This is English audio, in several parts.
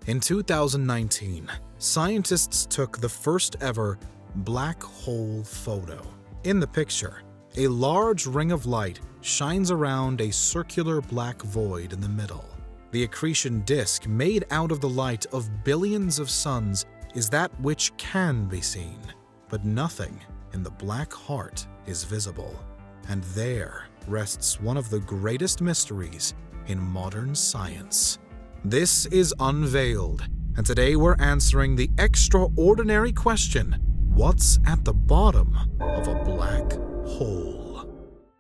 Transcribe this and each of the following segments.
In 2019, scientists took the first ever black hole photo. In the picture, a large ring of light shines around a circular black void in the middle. The accretion disk made out of the light of billions of suns is that which can be seen, but nothing in the black heart is visible. And there rests one of the greatest mysteries in modern science. This is Unveiled, and today we're answering the extraordinary question, what's at the bottom of a black hole?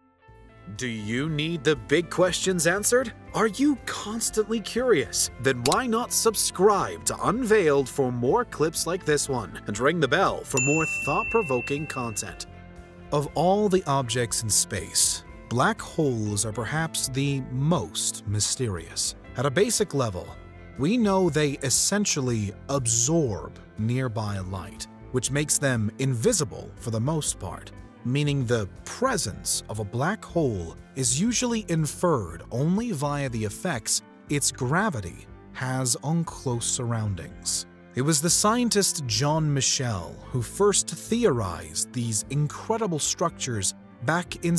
Do you need the big questions answered? Are you constantly curious? Then why not subscribe to Unveiled for more clips like this one, and ring the bell for more thought-provoking content. Of all the objects in space, black holes are perhaps the most mysterious. At a basic level, we know they essentially absorb nearby light, which makes them invisible for the most part, meaning the presence of a black hole is usually inferred only via the effects its gravity has on close surroundings. It was the scientist John Michel who first theorized these incredible structures back in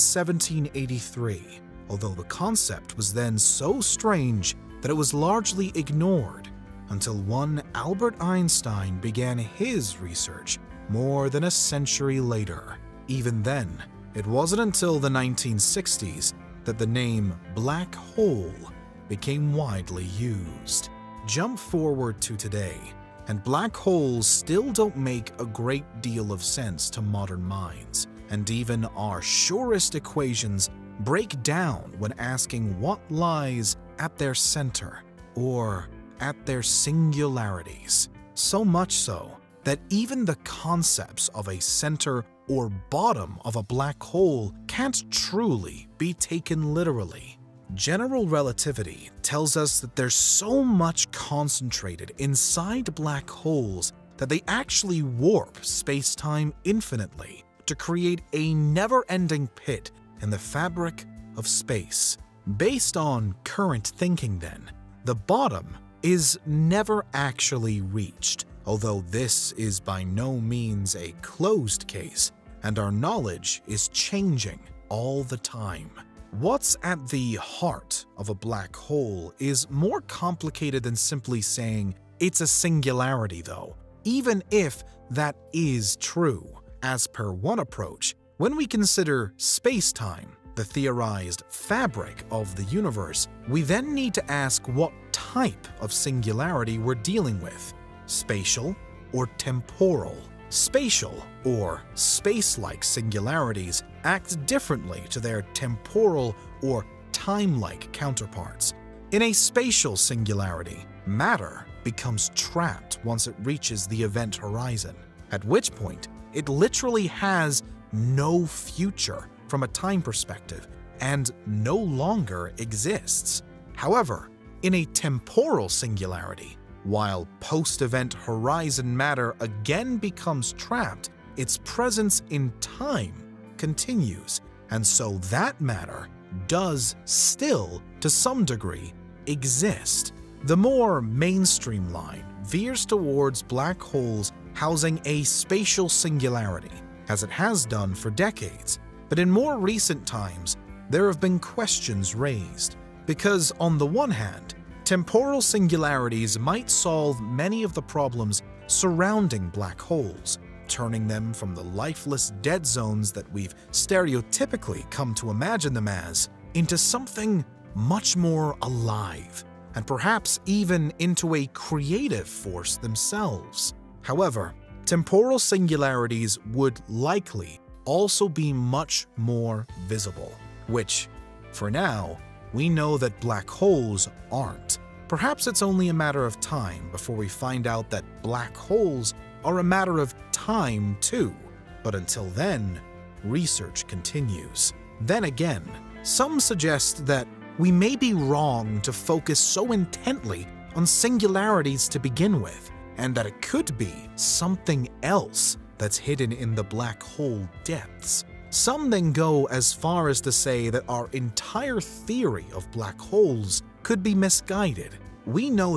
1783, although the concept was then so strange that it was largely ignored until one Albert Einstein began his research more than a century later. Even then, it wasn't until the 1960s that the name black hole became widely used. Jump forward to today, and black holes still don't make a great deal of sense to modern minds, and even our surest equations break down when asking what lies at their center or at their singularities. So much so that even the concepts of a center or bottom of a black hole can't truly be taken literally. General relativity tells us that there's so much concentrated inside black holes that they actually warp space-time infinitely to create a never-ending pit in the fabric of space. Based on current thinking then, the bottom is never actually reached, although this is by no means a closed case, and our knowledge is changing all the time. What's at the heart of a black hole is more complicated than simply saying it's a singularity though, even if that is true. As per one approach, when we consider space-time, the theorized fabric of the universe, we then need to ask what type of singularity we're dealing with: spatial or temporal. Spatial or space-like singularities act differently to their temporal or time-like counterparts. In a spatial singularity, matter becomes trapped once it reaches the event horizon, at which point it literally has no future from a time perspective and no longer exists. However, in a temporal singularity, while post-event horizon matter again becomes trapped, its presence in time continues, and so that matter does still, to some degree, exist. The more mainstream line veers towards black holes housing a spatial singularity, as it has done for decades. But in more recent times, there have been questions raised, because on the one hand, temporal singularities might solve many of the problems surrounding black holes, turning them from the lifeless dead zones that we've stereotypically come to imagine them as, into something much more alive, and perhaps even into a creative force themselves. However, temporal singularities would likely also be much more visible, which, for now, we know that black holes aren't. Perhaps it's only a matter of time before we find out that black holes are a matter of time too. But until then, research continues. Then again, some suggest that we may be wrong to focus so intently on singularities to begin with, and that it could be something else that's hidden in the black hole depths. Some then go as far as to say that our entire theory of black holes could be misguided. We know that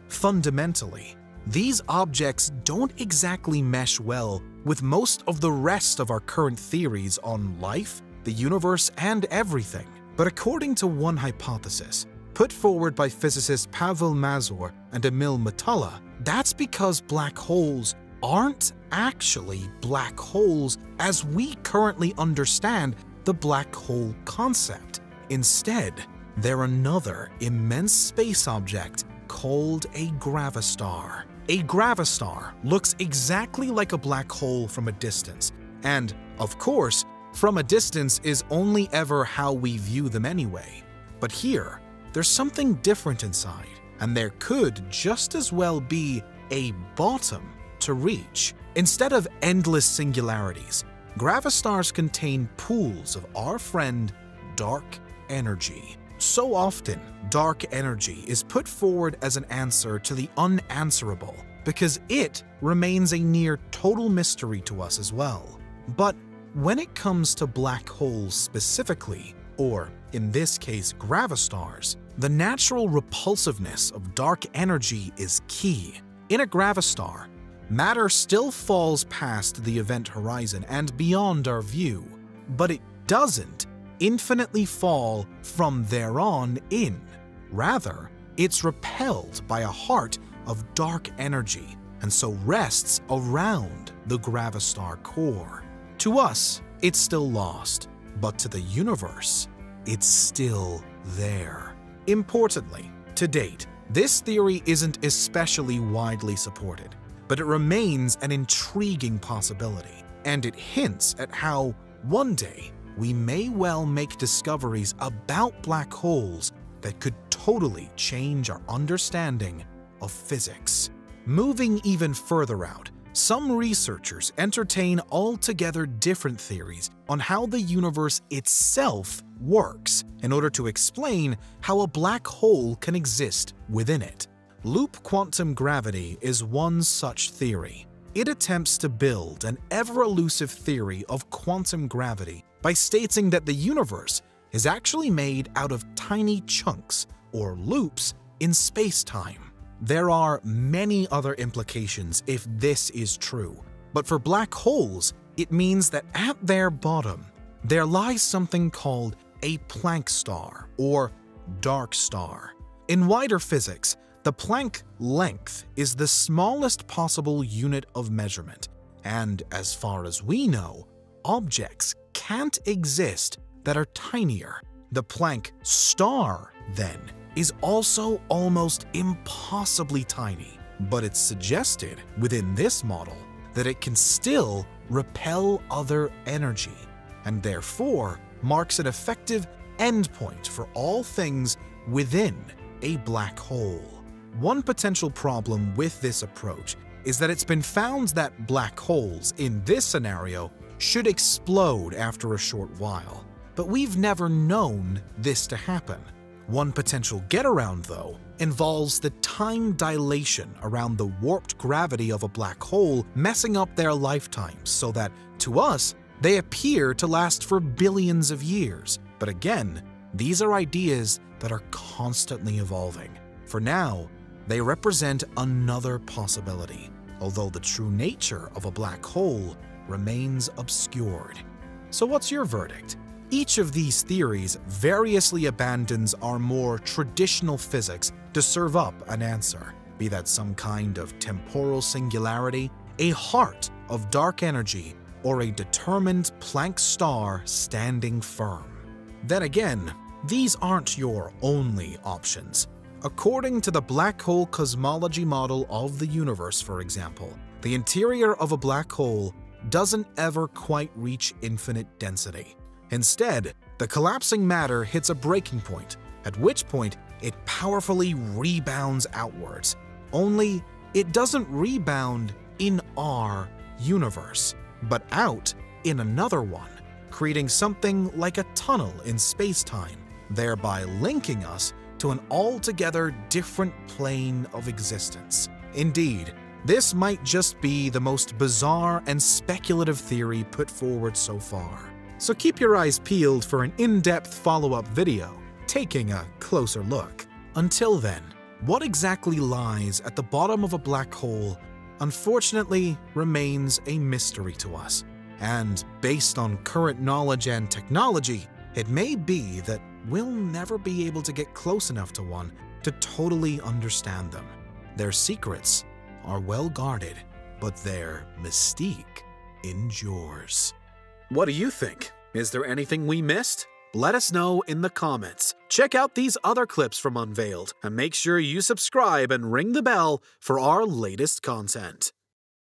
Fundamentally, these objects don't exactly mesh well with most of the rest of our current theories on life, the universe, and everything. But according to one hypothesis, put forward by physicists Pavel Mazur and Emil Matala, that's because black holes aren't actually black holes as we currently understand the black hole concept. Instead, they're another immense space object called a gravastar. A gravastar looks exactly like a black hole from a distance, and, of course, from a distance is only ever how we view them anyway. But here, there's something different inside, and there could just as well be a bottom to reach. Instead of endless singularities, gravastars contain pools of our friend dark energy. So often, dark energy is put forward as an answer to the unanswerable because it remains a near total mystery to us as well. But when it comes to black holes specifically, or in this case gravastars, the natural repulsiveness of dark energy is key. In a gravastar, matter still falls past the event horizon and beyond our view, but it doesn't infinitely fall from there on in. Rather, it's repelled by a heart of dark energy and so rests around the gravastar core. To us, it's still lost, but to the universe, it's still there. Importantly, to date, this theory isn't especially widely supported, but it remains an intriguing possibility, and it hints at how, one day, we may well make discoveries about black holes that could totally change our understanding of physics. Moving even further out, some researchers entertain altogether different theories on how the universe itself works in order to explain how a black hole can exist within it. Loop quantum gravity is one such theory. It attempts to build an ever-elusive theory of quantum gravity by stating that the universe is actually made out of tiny chunks or loops in space-time. There are many other implications if this is true, but for black holes, it means that at their bottom, there lies something called a Planck star or dark star. In wider physics, the Planck length is the smallest possible unit of measurement, and as far as we know, objects can't exist that are tinier. The Planck star, then, is also almost impossibly tiny, but it's suggested within this model that it can still repel other energy, and therefore marks an effective endpoint for all things within a black hole. One potential problem with this approach is that it's been found that black holes, in this scenario, should explode after a short while, but we've never known this to happen. One potential get-around, though, involves the time dilation around the warped gravity of a black hole messing up their lifetimes so that, to us, they appear to last for billions of years. But again, these are ideas that are constantly evolving. For now, they represent another possibility, although the true nature of a black hole remains obscured. So what's your verdict? Each of these theories variously abandons our more traditional physics to serve up an answer, be that some kind of temporal singularity, a heart of dark energy, or a determined Planck star standing firm. Then again, these aren't your only options. According to the black hole cosmology model of the universe, for example, the interior of a black hole doesn't ever quite reach infinite density. Instead, the collapsing matter hits a breaking point, at which point it powerfully rebounds outwards. Only, it doesn't rebound in our universe, but out in another one, creating something like a tunnel in space-time, thereby linking us to an altogether different plane of existence. Indeed, this might just be the most bizarre and speculative theory put forward so far. So keep your eyes peeled for an in-depth follow-up video taking a closer look. Until then, What exactly lies at the bottom of a black hole, unfortunately, remains a mystery to us. And based on current knowledge and technology, it may be that we'll never be able to get close enough to one to totally understand them. Their secrets are well guarded, but their mystique endures. What do you think? Is there anything we missed? Let us know in the comments. Check out these other clips from Unveiled, and make sure you subscribe and ring the bell for our latest content.